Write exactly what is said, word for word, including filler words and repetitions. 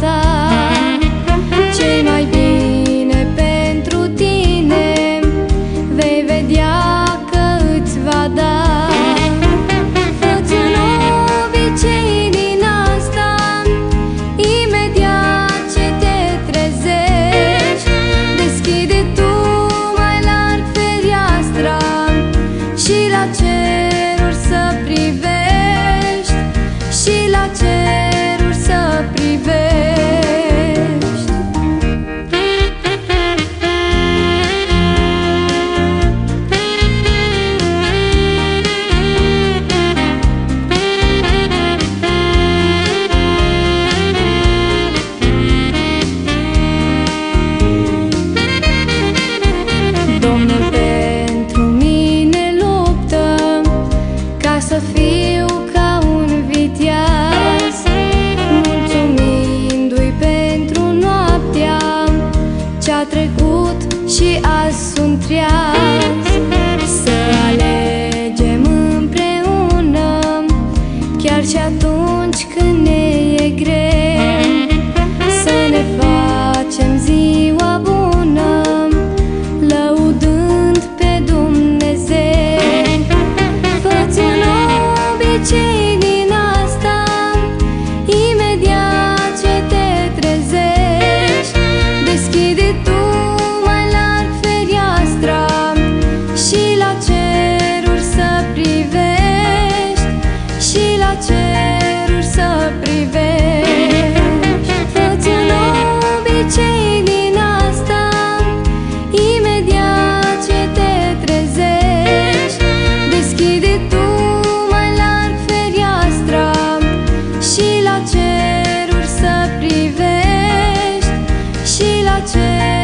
viața. Ce-i mai bine pentru tine vei vedea că îți va da. Fă-ți un obicei din asta imediat ce te trezești. Deschide tu mai larg fereastra și la ceruri să privești, și la ceruri să privești. Domnul pentru mine luptă ca să fiu ca un viteaz, mulțumindu-i pentru noaptea ce-a trecut și azi sunt treaz. Să alegem împreună chiar și atunci când ne e greu, să ne facem ziua bună lăudând pe Dumnezeu. Fă-ți un obicei din asta imediat ce te trezești. Deschide tu mai larg fereastra și la ceruri să privești, și la ceruri să privești. Fă-ți un obicei din asta imediat ce te trezești. Deschide tu mai larg fereastra și la ceruri să privești, și la ceruri